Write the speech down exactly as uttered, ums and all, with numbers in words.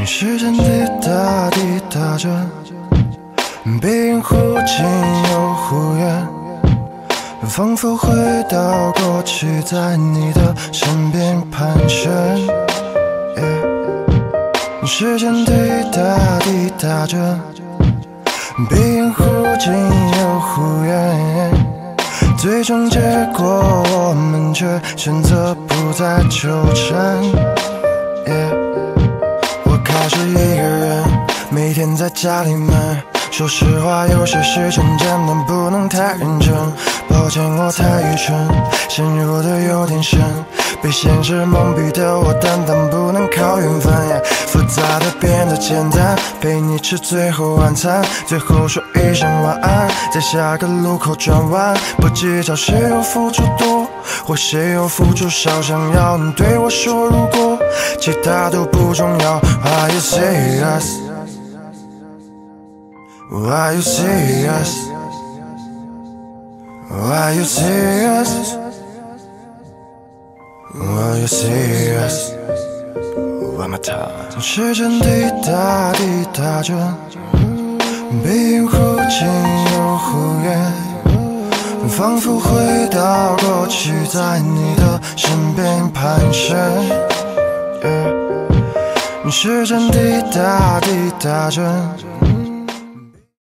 时间滴答滴答着，鼻音忽近又忽远，仿佛回到过去，在你的身边盘旋。yeah、时间滴答滴答着，鼻音忽近又忽远，最终结果我们却选择不再纠缠。yeah、我开始一个人，每天在家里面。说实话，有些事情真的不能太认真。抱歉，我太愚蠢，陷入的有点深，被现实蒙蔽的我，单单不能靠缘分。yeah、复杂的变得简单，陪你吃最后晚餐，最后说一声晚安，在下个路口转弯，不计较谁又付出多或谁又付出少，想要你对我说如果，其他都不重要。Are you serious? Are you serious? Are you serious? Are you serious? One more time. 时间滴答滴答着，鼻音忽近又忽远，仿佛回到过去，在你的身边盘旋。yeah、时间滴答滴答着。